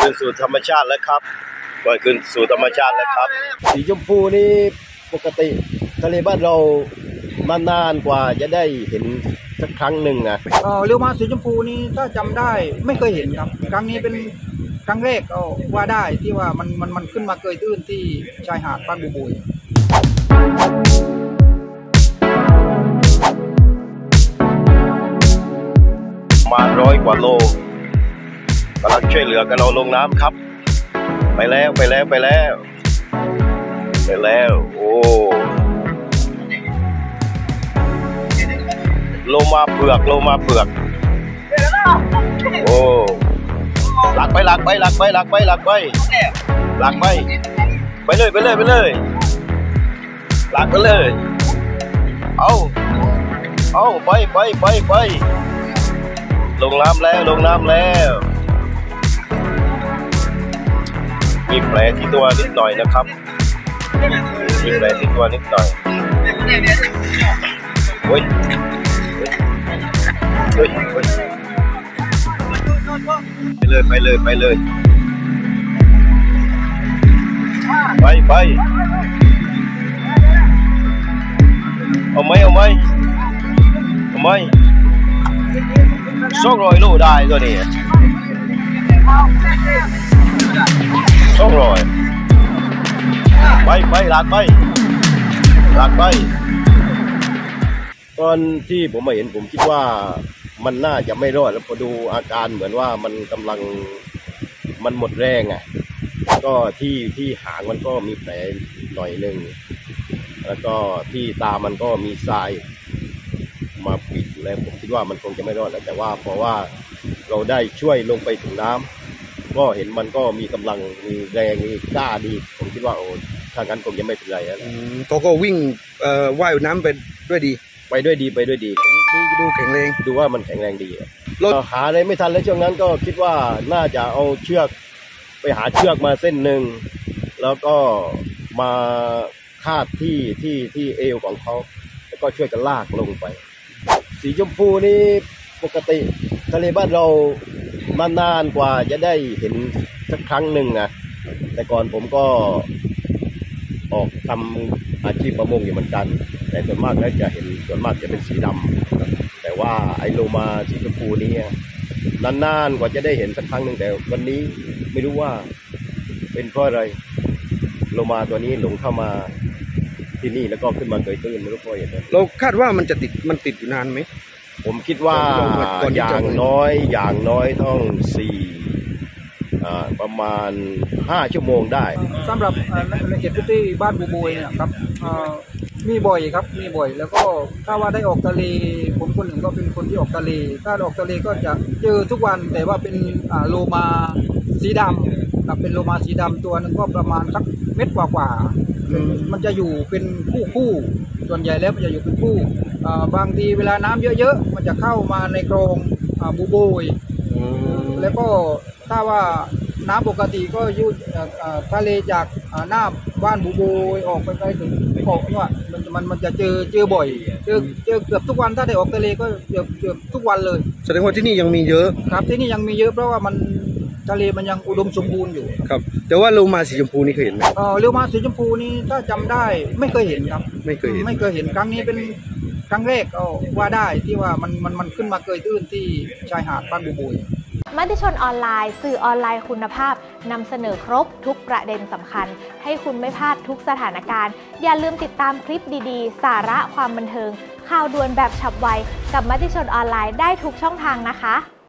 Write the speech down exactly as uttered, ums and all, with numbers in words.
คืนสู่ธรรมชาติแล้วครับปล่อยคืนสู่ธรรมชาติแล้วครับสีชมพูนี่ปกติทะเลบ้านเรานานๆกว่าจะได้เห็นสักครั้งหนึ่งนะเออเรือมาสีชมพูนี่ถ้าจำได้ไม่เคยเห็นครับครั้งนี้เป็นครั้งแรกเอาว่าได้ที่ว่ามันมันมันขึ้นมาเกยตื้นที่ชายหาดบ้านบูบุยมาร้อยกว่าโลกำลังช่วยเหลือกันเอาลงน้ำครับไปแล้วไปแล้วไปแล้วไปแล้วโอ้โลมาเผือกโลมาเผือกโอ้หลักไปหลักไปหลักไปหลักไปหลักไปหลักไปไปเลยไปเลยไปเลยหลักไปเลยเอาเอาไปไปไปไปลงน้ำแล้วลงน้ำแล้วมีแผลที่ตัวนิดหน่อยนะครับมีแผลที่ตัวนิดหน่อยโอ้ยเฮ้ยเฮ้ยไปเลยไปเลยไปเลยไปไปเอาไหมเอาไหมเอาไหมสองร้อยโลได้ตัวนี้สองร้อยไปไปหลักไปหลักไปตอนที่ผมมาเห็นผมคิดว่ามันน่าจะไม่รอดแล้วพอดูอาการเหมือนว่ามันกำลังมันหมดแรงอ่ะก็ที่ที่หางมันก็มีแผลหน่อยนึงแล้วก็ที่ตามันก็มีทรายมาปิดแล้วผมคิดว่ามันคงจะไม่รอดแล้วแต่ว่าเพราะว่าเราได้ช่วยลงไปถึงน้ำก็เห็นมันก็มีกำลังมีแรงมีกล้าดีผมคิดว่าโอ้ถ้างั้นคงจะไม่เป็นไรแล้วเขาก็วิ่งเอ่อว่ายน้ำไปด้วยดีไปด้วยดีไปด้วยดีดูดูแข็งแรงดูว่ามันแข็งแรงดีเราหาอะไรไม่ทันแล้วช่วงนั้นก็คิดว่าน่าจะเอาเชือกไปหาเชือกมาเส้นหนึ่งแล้วก็มาคาดที่ที่ที่เอวของเขาแล้วก็ช่วยกันลากลงไปสีชมพูนี่ปกติทะเลบ้านเรานานๆกว่าจะได้เห็นสักครั้งหนึ่งนะแต่ก่อนผมก็ออกทำอาชีพประมงอยู่เหมือนกันแต่ส่วนมากแล้วจะเห็นส่วนมากจะเป็นสีดำแต่ว่าไอโลมาสีชมพูนี้นานๆกว่าจะได้เห็นสักครั้งหนึ่งแต่วันนี้ไม่รู้ว่าเป็นเพราะอะไรโลมาตัวนี้หลงเข้ามาที่นี่แล้วก็ขึ้นมาเกยตื้นไม่รู้เพราะอะไรเราคาดว่ามันจะติดมันติดอยู่นานไหมผมคิดว่าอย่างน้อยอย่างน้อยต้องสี่ประมาณห้าชั่วโมงได้สำหรับในเขตพื้นที่บ้านบูบุยเนี่ยครับมีบ่อยครับมีบ่อยแล้วก็ถ้าว่าได้ออกทะเลผมคนหนึ่งก็เป็นคนที่ออกทะเลถ้าออกทะเลก็จะเจอทุกวันแต่ว่าเป็นโลมาสีดำครับเป็นโลมาสีดำตัวหนึ่งก็ประมาณสักเม็ดกว่าๆมันจะอยู่เป็นคู่คู่ส่วนใหญ่แล้วมันจะอยู่เป็นคู่บางทีเวลาน้ำเยอะๆมันจะเข้ามาในคลองบูบุยแล้วก็ถ้าว่าน้ำปกติก็อยู่ทะเลจากหน้าบ้านบูบูออกไปไปถึงเกาะนี่ว่ามันมันมันจะเจอเจอบ่อยเจอเจอเกือบทุกวันถ้าได้ออกทะเลก็เกือบเกือบทุกวันเลยแสดงว่าที่นี่ยังมีเยอะครับที่นี่ยังมีเยอะเพราะว่ามันทะเลมันยังอุดมสมบูรณ์อยู่ครับแต่ว่าโลมาสีชมพูนี่เคยเห็นไหมเออโลมาสีชมพูนี่ถ้าจำได้ไม่เคยเห็นครับไม่เคยเห็นไม่เคยเห็นครั้งนี้เป็นครั้งแรกเอาว่าได้ที่ว่ามันมันมันขึ้นมาเกยตื้นที่ชายหาดบ้านบูบุยมติชนออนไลน์สื่อออนไลน์คุณภาพนำเสนอครบทุกประเด็นสำคัญให้คุณไม่พลาดทุกสถานการณ์อย่าลืมติดตามคลิปดีๆสาระความบันเทิงข่าวด่วนแบบฉับไวกับมติชนออนไลน์ได้ทุกช่องทางนะคะ